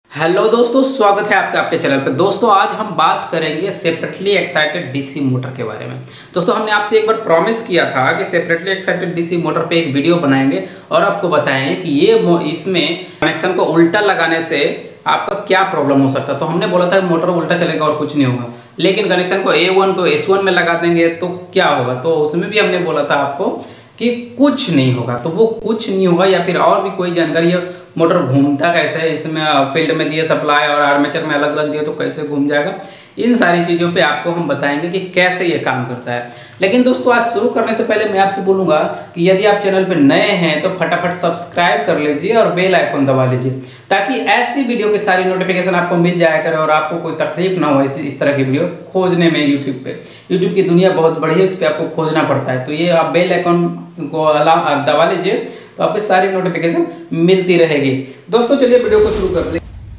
Hello दोस्तों, स्वागत है आपका आपके चैनल पे। दोस्तों आज हम बात करेंगे सेपरेटली एक्साइटेड डीसी मोटर के बारे में। दोस्तों हमने आपसे एक बार प्रॉमिस किया था कि सेपरेटली एक्साइटेड डीसी मोटर पे एक वीडियो बनाएंगे और आपको बताएंगे कि ये इसमें कनेक्शन को उल्टा लगाने से आपका क्या प्रॉब्लम हो सकता है। तो हमने बोला था मोटर उल्टा चलेगा और कुछ नहीं होगा, लेकिन कनेक्शन को A1 को S1 में लगा देंगे तो क्या होगा। तो उसमें भी हमने बोला था आपको कि कुछ नहीं होगा। तो वो कुछ नहीं होगा या फिर और भी कोई जानकारी है, मोटर घूमता कैसे है, इसमें फील्ड में दिए सप्लाई और आर्मेचर में अलग अलग दिए तो कैसे घूम जाएगा, इन सारी चीज़ों पे आपको हम बताएंगे कि कैसे ये काम करता है। लेकिन दोस्तों आज शुरू करने से पहले मैं आपसे बोलूँगा कि यदि आप चैनल पे नए हैं तो फटाफट सब्सक्राइब कर लीजिए और बेल आइकन दबा लीजिए, ताकि ऐसी वीडियो की सारी नोटिफिकेशन आपको मिल जाया करे और आपको कोई तकलीफ ना हो इस तरह की वीडियो खोजने में। यूट्यूब की दुनिया बहुत बड़ी है, उस पर आपको खोजना पड़ता है। तो ये आप बेल आइकन को दबा लीजिए तो आपको सारी नोटिफिकेशन मिलती रहेगी। दोस्तों चलिए वीडियो को शुरू कर ले।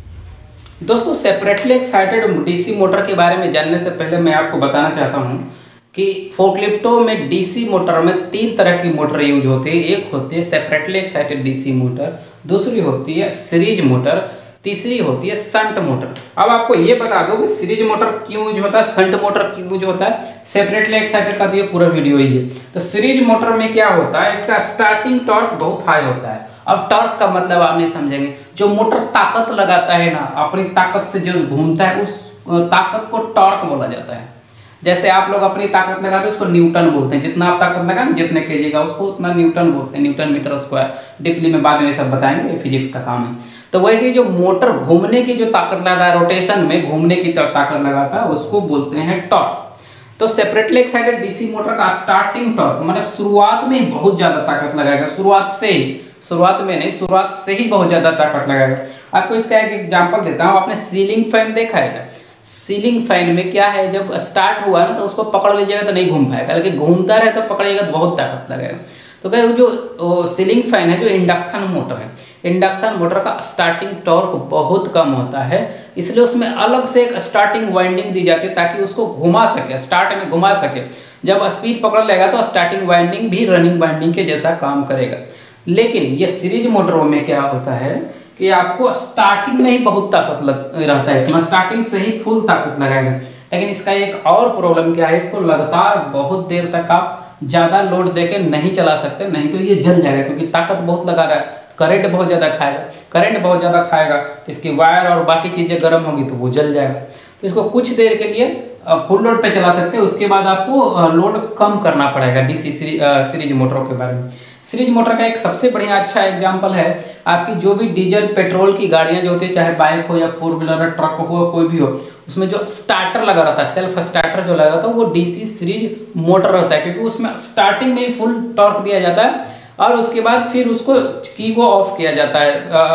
दोस्तों सेपरेटली एक्साइटेड डीसी मोटर के बारे में जानने से पहले मैं आपको बताना चाहता हूं कि फोर्कलिफ्टों में डीसी मोटर में 3 तरह की मोटर यूज होती है। एक होती है सेपरेटली एक्साइटेड डीसी मोटर, दूसरी होती है सीरीज मोटर, तीसरी होती है शंट मोटर। अब आपको ये बता दो कि सीरीज मोटर क्यों यूज होता है, शंट मोटर क्यों यूज होता है, सेपरेटली एक्साइटेड का तो ये पूरा वीडियो ही है। तो सीरीज मोटर में क्या होता है, इसका स्टार्टिंग टॉर्क बहुत हाई होता है। अब टॉर्क का मतलब आप नहीं समझेंगे, जो मोटर ताकत लगाता है ना, अपनी ताकत से जो घूमता है उस ताकत को टॉर्क बोला जाता है। जैसे आप लोग अपनी ताकत लगाते हैं उसको न्यूटन बोलते हैं, जितना आप ताकत लगाएं जितने केजी का उसको उतना न्यूटन बोलते हैं, न्यूटन मीटर स्क्वायर। डिपली में बाद में सब बताएंगे, फिजिक्स का काम है। तो वैसे ही जो मोटर घूमने की जो ताकत लगाता है, रोटेशन में घूमने की ताकत लगाता है, उसको बोलते हैं टॉर्क। तो सेपरेटली एक्साइटेड डीसी मोटर का स्टार्टिंग टॉर्क मतलब शुरुआत में ही बहुत ज्यादा ताकत लगाएगा, शुरुआत से ही बहुत ज्यादा ताकत लगाएगा। आपको इसका एक एग्जांपल देता हूँ। आपने सीलिंग फैन देखा है? सीलिंग फैन में क्या है, जब स्टार्ट हुआ ना तो उसको पकड़ लीजिएगा तो नहीं घूम पाएगा, लेकिन घूमता रहे तो पकड़िएगा तो बहुत ताकत लगेगा। तो क्या जो सीलिंग फैन है, जो इंडक्शन मोटर है, इंडक्शन मोटर का स्टार्टिंग टॉर्क बहुत कम होता है, इसलिए उसमें अलग से एक स्टार्टिंग वाइंडिंग दी जाती है ताकि उसको घुमा सके, स्टार्ट में घुमा सके। जब स्पीड पकड़ लेगा तो स्टार्टिंग वाइंडिंग भी रनिंग वाइंडिंग के जैसा काम करेगा। लेकिन ये सीरीज मोटरों में क्या होता है कि आपको स्टार्टिंग में ही बहुत ताकत रहता है, इसमें स्टार्टिंग से ही फुल ताकत लगाएगा। लेकिन इसका एक और प्रॉब्लम क्या है, इसको लगातार बहुत देर तक आप ज़्यादा लोड देके नहीं चला सकते, नहीं तो ये जल जाएगा, क्योंकि ताकत बहुत लगा रहा है, करंट बहुत ज़्यादा खाएगा तो इसकी वायर और बाकी चीज़ें गर्म होगी तो वो जल जाएगा। तो इसको कुछ देर के लिए फुल लोड पे चला सकते हैं, उसके बाद आपको लोड कम करना पड़ेगा। डीसी सीरीज मोटरों के बारे में, सीरीज मोटर का एक सबसे बढ़िया अच्छा एग्जांपल है आपकी जो भी डीजल पेट्रोल की गाड़ियां जो होती है, चाहे बाइक हो या 4 व्हीलर ट्रक हो, कोई भी हो, उसमें जो स्टार्टर लगा रहता है, सेल्फ स्टार्टर जो लगा रहता है, वो डीसी सीरीज मोटर रहता है, क्योंकि उसमें स्टार्टिंग में ही फुल टॉर्क दिया जाता है और उसके बाद फिर उसको की वो ऑफ किया जाता है।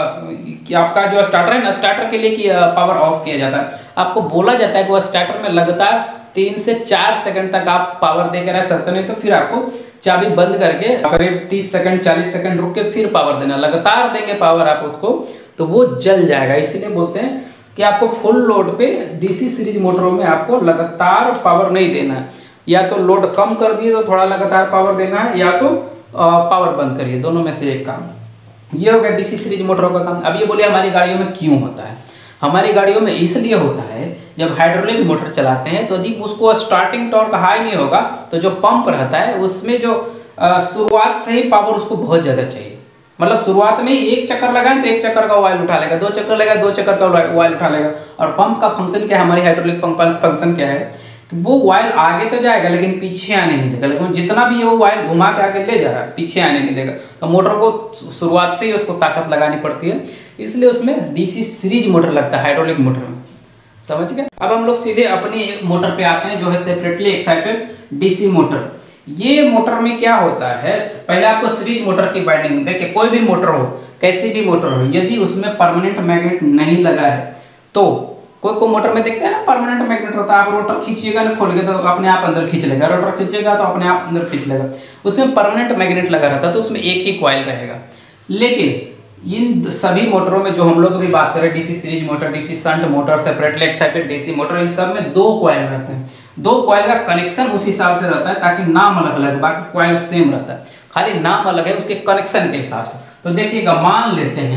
कि आपका जो स्टार्टर है ना, स्टार्टर के लिए कि पावर ऑफ किया जाता है। आपको बोला जाता है कि वह स्टार्टर में लगातार 3 से 4 सेकंड तक आप पावर दे के रख सकते, नहीं तो फिर आपको चाबी बंद करके करीब 30 सेकंड 40 सेकंड रुक के फिर पावर देना। लगातार देंगे पावर आप उसको तो वो जल जाएगा। इसीलिए बोलते हैं कि आपको फुल लोड पे डीसी सीरीज मोटरों में आपको लगातार पावर नहीं देना है, या तो लोड कम कर दिए तो थोड़ा लगातार पावर देना है, या तो पावर बंद करिए, दोनों में से एक काम। ये हो गया डीसी सीरीज मोटरों का काम। अब ये बोले हमारी गाड़ियों में क्यों होता है। हमारी गाड़ियों में इसलिए होता है, जब हाइड्रोलिक मोटर चलाते हैं तो यदि उसको स्टार्टिंग टॉर्क हाई नहीं होगा तो जो पंप रहता है उसमें जो शुरुआत से ही पावर उसको बहुत ज़्यादा चाहिए। मतलब शुरुआत में ही 1 चक्कर लगाएं तो 1 चक्कर का ऑयल उठा लेगा, 2 चक्कर लेगा 2 चक्कर का ऑयल उठा लेगा। और पंप का फंक्शन क्या है, हमारी हाइड्रोलिक पंप का फंक्शन क्या है कि वो ऑयल आगे तो जाएगा लेकिन पीछे आने नहीं देगा। लेकिन जितना भी वो ऑयल घुमा के आगे ले जा रहा है, पीछे आने नहीं देगा। तो मोटर को शुरुआत से ही उसको ताकत लगानी पड़ती है, इसलिए उसमें डीसी सीरीज मोटर लगता है हाइड्रोलिक मोटर में। समझ गए? अब हम लोग सीधे अपनी मोटर पे आते हैं, जो है सेपरेटली एक्साइटेड डीसी मोटर। ये मोटर में क्या होता है, पहले आपको सीरीज मोटर की वाइंडिंग देखिए, कोई भी मोटर हो, कैसी भी मोटर हो, यदि उसमें परमानेंट मैग्नेट नहीं लगा है तो कोई मोटर में देखते हैं ना परमानेंट मैग्नेट होता है, आप रोटर खींचिएगा ना खोल के तो अपने आप अंदर खींच लेगा, रोटर खींचेगा तो अपने आप अंदर खींच लेगा। उसमें परमानेंट मैग्नेट लगा रहता है तो उसमें एक ही कॉइल रहेगा। लेकिन इन सभी मोटरों में जो हम लोग अभी बात करें, DC series motor, DC shunt motor, separately excited DC motor, इन सब में 2 कॉइल रहते हैं। 2 कॉइल का कनेक्शन उस हिसाब से रहता है ताकि नाम अलग अलग, बाकी कॉइल सेम रहता है, खाली नाम अलग है उसके कनेक्शन के हिसाब से। तो देखिएगा, मान लेते हैं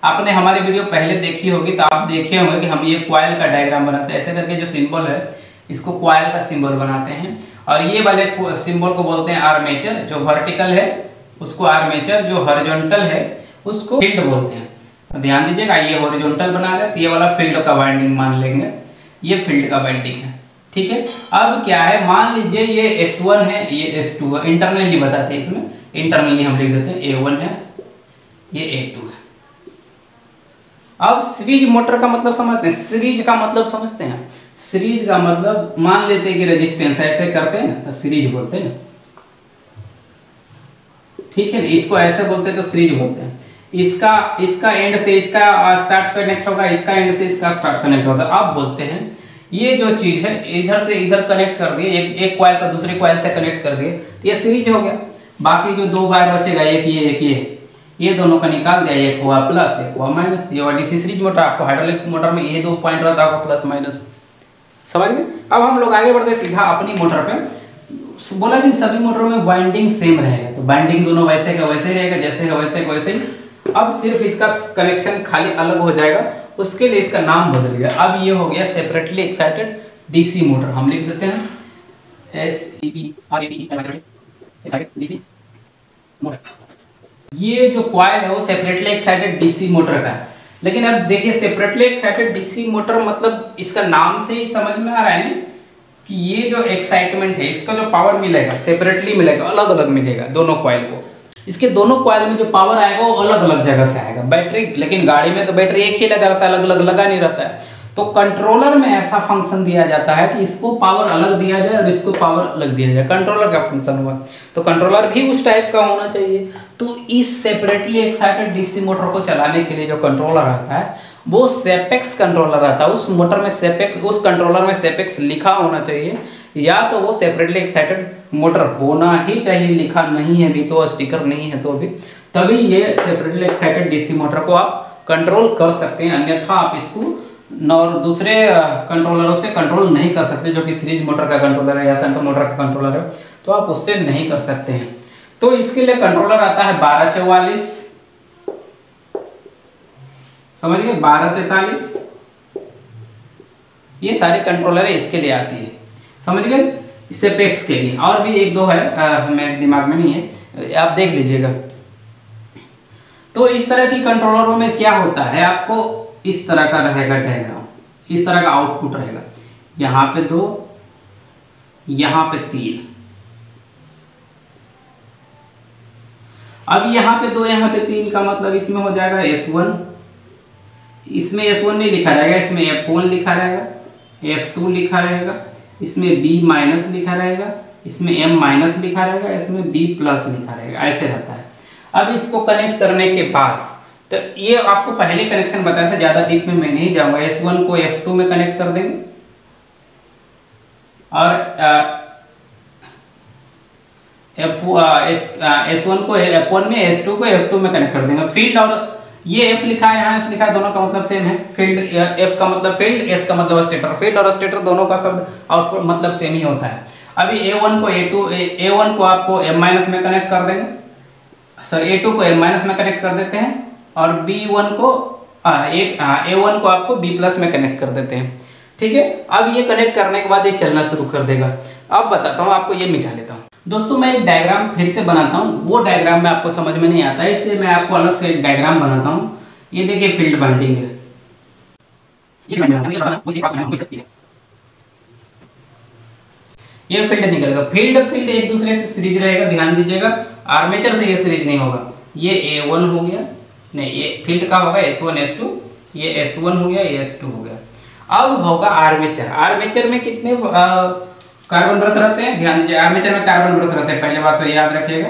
आपने हमारी वीडियो पहले देखी होगी तो आप देखे होंगे कि हम ये कॉइल का डायग्राम बनाते हैं। ऐसे करके जो सिंबल है इसको कॉइल का सिंबल बनाते हैं, और ये वाले सिंबल को बोलते हैं आर्मेचर। जो वर्टिकल है उसको आर्मेचर, जो हॉरिजॉन्टल है उसको फील्ड बोलते हैं। ध्यान दीजिएगा, ये हॉरिजॉन्टल बना रहे तो ये वाला फील्ड का वाइंडिंग मान लेंगे, ये फील्ड का वाइंडिंग है। ठीक है, अब क्या है, मान लीजिए ये S1 है, ये S2 है। इंटरनली बताते हैं, इसमें इंटरनली हम लिख देते हैं A1 है, ये A2 है। अब सीरीज मोटर का मतलब समझते हैं, सीरीज का मतलब समझते हैं। सीरीज का मतलब मान लेते हैं कि रेजिस्टेंस ऐसे करते हैं तो सीरीज बोलते हैं। ठीक है, इसको ऐसे बोलते हैं तो सीरीज बोलते हैं। इसका एंड से इसका स्टार्ट कनेक्ट होगा, इसका एंड से इसका स्टार्ट कनेक्ट होगा। अब बोलते हैं ये जो चीज है इधर से इधर कनेक्ट कर दिए, एक कॉइल का दूसरी कॉइल से कनेक्ट कर दिए तो ये सीरीज हो गया। बाकी जो दो वायर बचेगा, एक ये दोनों का निकाल दिया, एक हुआ प्लस एक हुआ माइनस। ये हुआ डीसी सीरीज मोटर। आपको हाइड्रोलिक मोटर में ये 2 पॉइंट रहता होगा, प्लस माइनस। समझ गए? अब हम लोग आगे बढ़ते सीधा अपनी मोटर पे। बोला कि सभी मोटरों में वाइंडिंग सेम रहेगा, तो वाइंडिंग दोनों वैसे का वैसे रहेगा, जैसे है वैसे का वैसे ही। अब सिर्फ इसका कनेक्शन खाली अलग हो जाएगा, उसके लिए इसका नाम बदल गया। अब ये हो गया सेपरेटली एक्साइटेड डीसी मोटर। हम लिख देते हैं SEPRATED डीसी मोटर। ये जो कॉइल है वो सेपरेटली एक्साइटेड डीसी मोटर का है। लेकिन अब देखिए, सेपरेटली एक्साइटेड डीसी मोटर मतलब इसका नाम से ही समझ में आ रहा है ना कि ये जो एक्साइटमेंट है, इसका जो पावर मिलेगा सेपरेटली मिलेगा, अलग अलग मिलेगा दोनों कॉइल को। इसके दोनों कॉइल में जो पावर आएगा वो अलग अलग जगह से आएगा। बैटरी, लेकिन गाड़ी में तो बैटरी एक ही लगा रहता है, अलग अलग लगा नहीं रहता है। तो कंट्रोलर में ऐसा फंक्शन दिया जाता है कि इसको पावर अलग दिया जाए और इसको पावर अलग दिया जाए। कंट्रोलर का फंक्शन हुआ, तो कंट्रोलर भी उस टाइप का होना चाहिए। तो इस सेपरेटली एक्साइटेड डीसी मोटर को चलाने के लिए जो कंट्रोलर आता है वो सेपेक्स कंट्रोलर रहता है। उस मोटर में सेपेक्स, उस कंट्रोलर में सेपेक्स लिखा होना चाहिए, या तो वो सेपरेटली एक्साइटेड मोटर होना ही चाहिए। लिखा नहीं है भी तो, स्टिकर नहीं है तो भी, तभी ये सेपरेटली एक्साइटेड डीसी मोटर को आप कंट्रोल कर सकते हैं। अन्यथा आप इसको और दूसरे कंट्रोलरों से कंट्रोल नहीं कर सकते, जो कि सीरीज मोटर का कंट्रोलर है या शंट मोटर का कंट्रोलर है, तो आप उससे नहीं कर सकते हैं। तो इसके लिए कंट्रोलर आता है 1244, समझ गए, 1243। ये सारे कंट्रोलर है, इसके लिए आती है, समझ गए। सेपेक्स के लिए और भी एक दो है, मेरे दिमाग में नहीं है, आप देख लीजिएगा। तो इस तरह की कंट्रोलरों में क्या होता है, आपको इस तरह का रहेगा डायग्राम, इस तरह का आउटपुट रहेगा। यहाँ पे 2, यहाँ पे 3। अब यहाँ पे 2, यहाँ पे 3 का मतलब इसमें हो जाएगा S1। इसमें S1 नहीं लिखा रहेगा, इसमें F1 लिखा रहेगा, F2 लिखा रहेगा, इसमें B माइनस लिखा रहेगा, इसमें M माइनस लिखा रहेगा, इसमें B प्लस लिखा रहेगा, ऐसे रहता है। अब इसको कनेक्ट करने के बाद, तो ये आपको पहले कनेक्शन बताया था, ज़्यादा डीप में मैं नहीं जाऊँगा। S1 को F2 में कनेक्ट कर देंगे और S1 को F1 में, S2 को F2 में कनेक्ट कर देंगे। फील्ड और ये F लिखा है, यहाँ S लिखा है, दोनों का मतलब सेम है। फील्ड, F का मतलब फील्ड, S का मतलब स्टेटर। फील्ड और स्टेटर दोनों का शब्द आउटपुट मतलब सेम ही होता है। अभी A1 को आपको M माइनस में कनेक्ट कर देंगे, सर A2 को M माइनस में कनेक्ट कर देते हैं, और A1 को आपको B प्लस में कनेक्ट कर देते हैं। ठीक है, अब ये कनेक्ट करने के बाद ये चलना शुरू कर देगा। अब बताता हूँ आपको, ये मिटा लेता हूँ। दोस्तों मैं एक डायग्राम फिर से बनाता हूँ, वो डायग्राम में आपको समझ में नहीं आता है, इसलिए मैं आपको अलग से एक डायग्राम बनाता हूँ। ये देखिए फील्ड बाइंडिंग है, ये फील्ड निकलेगा। फील्ड एक दूसरे से सीरीज रहेगा, ध्यान दीजिएगा। आर्मेचर से ये सीरीज नहीं होगा। ये A1 हो गया, नहीं ये फील्ड का होगा S1 S2, ये S1 हो गया, ये S2 हो गया। अब होगा आर्मेचर। आर्मेचर में कितने कार्बन ब्रश रहते हैं, ध्यान दीजिए। आर्मेचर में कार्बन ब्रश रहते हैं, पहले बात तो याद रखिएगा,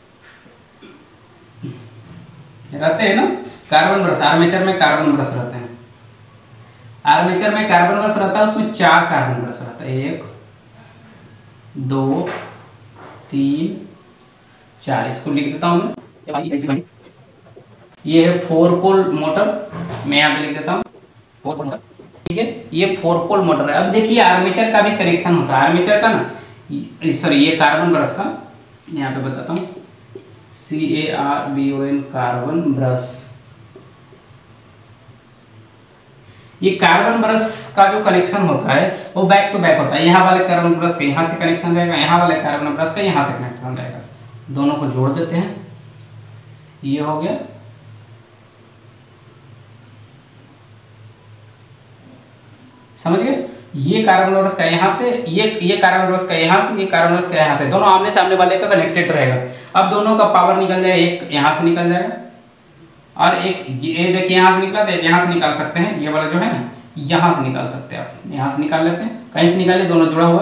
रहते हैं ना कार्बन ब्रश। आर्मेचर में कार्बन ब्रश रहते हैं। आर्मेचर में कार्बन ब्रश रहता है, उसमें 4 कार्बन ब्रश रहता है, 1 2 3 4। इसको लिख देता हूँ मैं, ये है 4 पोल मोटर, मैं यहाँ पे लिख देता हूँ 4 पोल मोटर। ठीक है, ये 4 पोल मोटर है। अब देखिए आर्मेचर का भी कनेक्शन होता है, आर्मेचर का ना, सॉरी ये कार्बन ब्रश का, यहाँ पे बताता हूँ, CARBON कार्बन ब्रश। ये कार्बन ब्रश का जो कनेक्शन होता है वो बैक टू बैक होता है। यहाँ वाले कार्बन ब्रश का यहाँ से कनेक्शन रहेगा, यहाँ वाले कार्बन ब्रश का यहाँ से कनेक्शन रहेगा। दोनों को जोड़ देते हैं, ये हो गया। समझ गए? ये कार्बन ब्रश का यहाँ से, ये कार्बन ब्रश का यहाँ से, ये कार्बन ब्रश का यहाँ से, दोनों आमने सामने वाले का कनेक्टेड रहेगा। अब दोनों का पावर निकल जाएगा, एक यहाँ से निकल जाएगा और एक ये देखिए यहाँ से निकला, तो यहाँ से निकाल सकते हैं। ये वाला जो है ना, यहाँ से निकाल सकते हैं आप, यहाँ से निकाल लेते हैं। कहीं से निकाले, दोनों जुड़ा हुआ।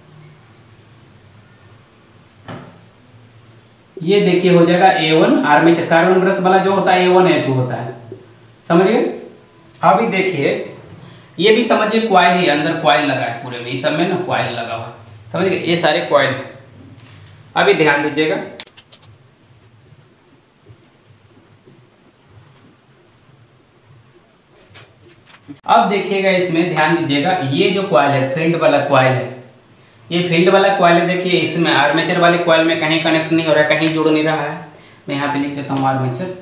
ये देखिए हो जाएगा A1 आर्मेचर। कार्बन ब्रश वाला जो होता है A1 A2 होता है। समझ गए? अभी देखिए ये भी समझिए कॉइल ही, अंदर कॉइल लगा है पूरे में, इस सब में ना कॉइल लगा हुआ। समझ गए? ये सारे कॉइल है। अभी ध्यान दीजिएगा, अब देखिएगा इसमें ध्यान दीजिएगा, ये जो कॉइल है फील्ड वाला कॉइल है, ये फील्ड वाला कॉइल है। देखिए इसमें आर्मेचर वाले कॉइल में कहीं कनेक्ट नहीं हो रहा है, कहीं जुड़ नहीं रहा है। मैं यहाँ पे लिख देता हूँ आर्मेचर,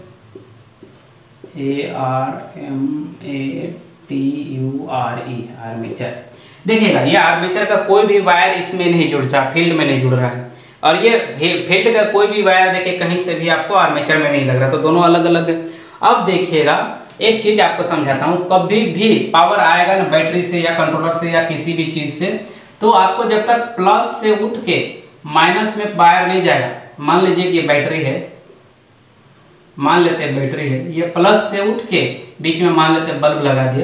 ARMATURE, आर्मेचर। देखिएगा ये आर्मेचर का कोई भी वायर इसमें नहीं जुड़ रहा, फील्ड में नहीं जुड़ रहा है। और ये फील्ड का कोई भी वायर देखिए कहीं से भी आपको आर्मेचर में नहीं लग रहा, तो दोनों अलग अलग है। अब देखिएगा एक चीज आपको समझाता हूँ, कभी भी पावर आएगा ना बैटरी से या कंट्रोलर से या किसी भी चीज से, तो आपको जब तक प्लस से उठ के माइनस में वायर नहीं जाएगा। मान लीजिए कि ये बैटरी है, मान लेते हैं बैटरी है, ये प्लस से उठ के बीच में मान लेते हैं बल्ब लगा दिया,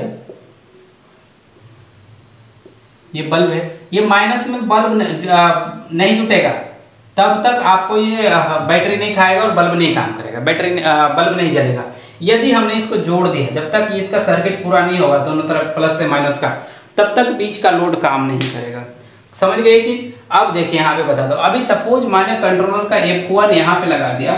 ये बल्ब है, ये माइनस में बल्ब नहीं जुटेगा, तब तक आपको ये बैटरी नहीं खाएगा और बल्ब नहीं काम करेगा, बल्ब नहीं जलेगा। यदि हमने इसको जोड़ दिया, जब तक इसका सर्किट पूरा नहीं होगा दोनों तरफ प्लस से माइनस का, तब तक बीच का लोड काम नहीं करेगा। समझ गए ये चीज? अब देखिए यहाँ पे बता दो, अभी सपोज माने कंट्रोलर का F1 यहाँ पे लगा दिया,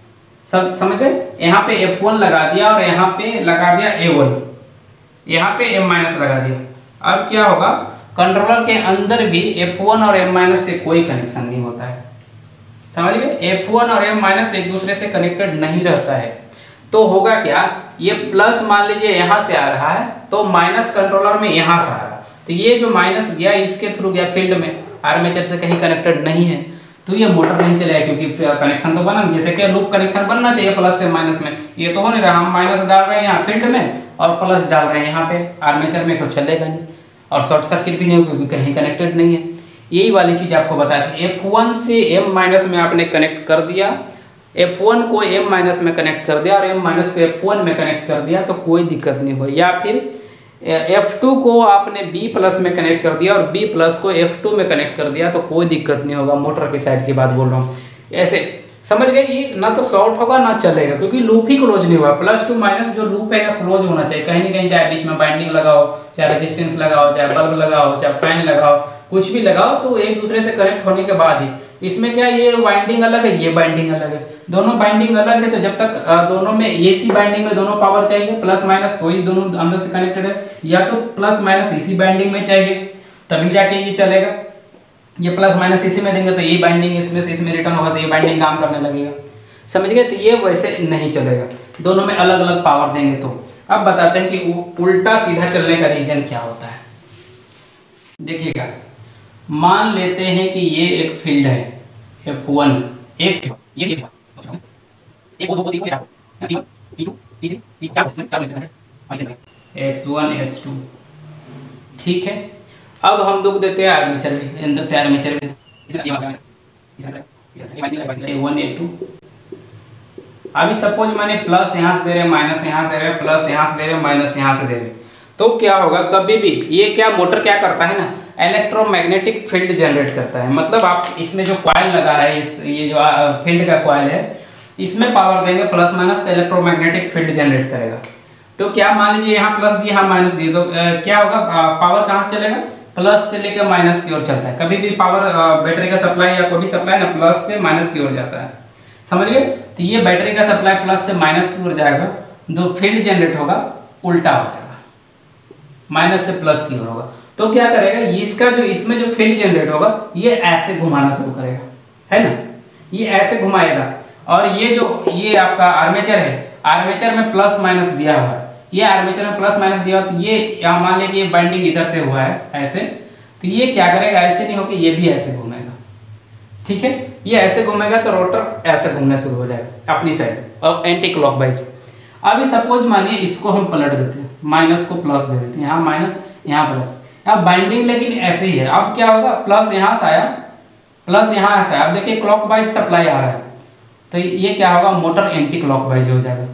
सब समझ गए? यहाँ पे F1 लगा दिया और यहाँ पे लगा दिया A1, यहाँ पे M- लगा दिया। अब क्या होगा, कंट्रोलर के अंदर भी F1 और M- से कोई कनेक्शन नहीं होता है। समझ गए? F1 और M- एक दूसरे से कनेक्टेड नहीं रहता है। तो होगा क्या, ये प्लस मान लीजिए यहाँ से आ रहा है, तो माइनस कंट्रोलर में यहाँ से आ रहा है, तो ये जो माइनस गया इसके थ्रू गया फील्ड में, आर्मेचर से कहीं कनेक्टेड नहीं है, तो ये मोटर नहीं चलेगा, क्योंकि कनेक्शन तो बना, जैसे कि लूप कनेक्शन बनना चाहिए प्लस से माइनस में, ये तो हो नहीं रहा। हम माइनस डाल रहे हैं यहाँ फील्ड में और प्लस डाल रहे हैं यहाँ पे आर्मेचर में, तो चलेगा नहीं और शॉर्ट सर्किट भी नहीं होगा क्योंकि कहीं कनेक्टेड नहीं है। यही वाली चीज आपको बताया थी। F1 से M- में आपने कनेक्ट कर दिया, F1 को M- में कनेक्ट कर दिया और M- को F1 में कनेक्ट कर दिया, तो कोई दिक्कत नहीं हुई। या फिर F2 को आपने B+ में कनेक्ट कर दिया और B+ को F2 में कनेक्ट कर दिया, तो कोई दिक्कत नहीं होगा। मोटर की साइड की बात बोल रहा हूँ। ऐसे समझ गए? ये ना तो शॉर्ट होगा ना चलेगा, क्योंकि लूप ही क्लोज नहीं हुआ। प्लस टू माइनस जो लूप है ना क्लोज होना चाहिए, कहीं ना कहीं, चाहे बीच में बाइंडिंग लगाओ, चाहे रेजिस्टेंस लगाओ, चाहे बल्ब लगाओ, चाहे फैन लगाओ, कुछ भी लगाओ, तो एक दूसरे से कनेक्ट होने के बाद ही। इसमें क्या, ये बाइंडिंग अलग है, ये बाइंडिंग अलग है, दोनों बाइंडिंग अलग है, तो जब तक दोनों में AC बाइंडिंग में दोनों पावर चाहिए प्लस माइनस, तो ही दोनों अंदर से कनेक्टेड है, या तो प्लस माइनस इसी बाइंडिंग में चाहिए तभी जाके ये चलेगा। ये प्लस माइनस इसी में देंगे तो ये बाइंडिंग इसमें से इसमें रिटर्न होगा, तो ये बाइंडिंग काम करने लगेगा। समझ गए? तो ये वैसे नहीं चलेगा, दोनों में अलग अलग पावर देंगे। तो अब बताते हैं कि उल्टा सीधा चलने का रीजन क्या होता है। देखिएगा, मान लेते हैं कि ये एक फील्ड है F1, S1 S2, ठीक है। अब हम दुख देते हैं आर्मेचर भी, अंदर से आर्मेचर भी, A1 A2। अभी सपोज मैंने प्लस यहाँ से दे रहे, माइनस यहाँ दे रहे, प्लस यहाँ से दे रहे, माइनस यहाँ से दे रहे, तो क्या होगा, कभी भी ये क्या मोटर क्या करता है ना, इलेक्ट्रोमैग्नेटिक फील्ड जनरेट करता है। मतलब आप इसमें जो कॉइल लगा है, ये जो फील्ड का कॉइल है, इसमें पावर देंगे प्लस माइनस, तो इलेक्ट्रोमैग्नेटिक फील्ड जनरेट करेगा। तो क्या मान लीजिए यहाँ प्लस दिया, यहाँ माइनस दिए, तो क्या होगा, पावर कहाँ से चलेगा, प्लस से लेकर माइनस की ओर चलता है। कभी भी पावर बैटरी का सप्लाई या कोई भी सप्लाई ना प्लस से माइनस की ओर जाता है। समझ गए? तो ये बैटरी का सप्लाई प्लस से माइनस की ओर जाएगा, जो फील्ड जनरेट होगा उल्टा हो जाएगा, माइनस से प्लस की ओर होगा। तो क्या करेगा, इसका जो इसमें जो फील्ड जनरेट होगा, ये ऐसे घुमाना शुरू करेगा, है ना, ये ऐसे घुमाएगा। और ये जो ये आपका आर्मेचर है, आर्मेचर में प्लस माइनस दिया हुआ है, ये आर्मेचर में प्लस माइनस दिया, तो ये यहाँ मान लिया कि ये बाइंडिंग इधर से हुआ है ऐसे, तो ये क्या करेगा, ऐसे नहीं होकर ये भी ऐसे घूमेगा, ठीक है। ये ऐसे घूमेगा तो रोटर ऐसे घूमना शुरू हो जाएगा अपनी साइड और एंटी क्लॉकवाइज। अभी सपोज मानिए इसको हम पलट देते हैं, माइनस को प्लस दे देते हैं, यहाँ माइनस यहाँ प्लस। अब बाइंडिंग लेकिन ऐसे ही है, अब क्या होगा, प्लस यहाँ से आया प्लस यहाँ से आया, अब देखिए क्लॉकवाइज सप्लाई आ रहा है, तो ये क्या होगा, मोटर एंटी क्लॉकवाइज हो जाएगा।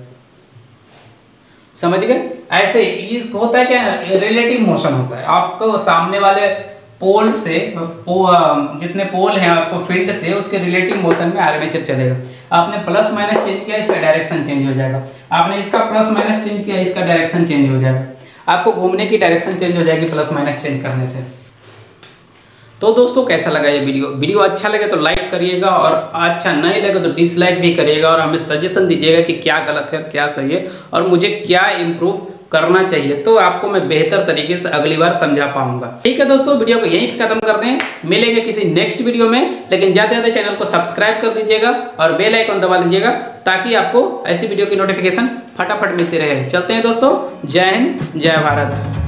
समझ गए? ऐसे इस होता है क्या, रिलेटिव मोशन होता है। आपको सामने वाले पोल से जितने पोल हैं आपको फील्ड से, उसके रिलेटिव मोशन में आर्मेचर चलेगा। आपने प्लस माइनस चेंज किया, इसका डायरेक्शन चेंज हो जाएगा। आपने इसका प्लस माइनस चेंज किया, इसका डायरेक्शन चेंज हो जाएगा। आपको घूमने की डायरेक्शन चेंज हो जाएगी प्लस माइनस चेंज करने से। तो दोस्तों कैसा लगा ये वीडियो अच्छा लगे तो लाइक करिएगा, और अच्छा नहीं लगे तो डिसलाइक भी करिएगा, और हमें सजेशन दीजिएगा कि क्या गलत है क्या सही है और मुझे क्या इम्प्रूव करना चाहिए, तो आपको मैं बेहतर तरीके से अगली बार समझा पाऊंगा। ठीक है दोस्तों, वीडियो को यहीं खत्म करते हैं, मिलेंगे किसी नेक्स्ट वीडियो में। लेकिन ज़्यादा से ज़्यादा चैनल को सब्सक्राइब कर दीजिएगा और बेल आइकन दबा लीजिएगा, ताकि आपको ऐसी वीडियो की नोटिफिकेशन फटाफट मिलती रहे। चलते हैं दोस्तों, जय हिंद जय भारत।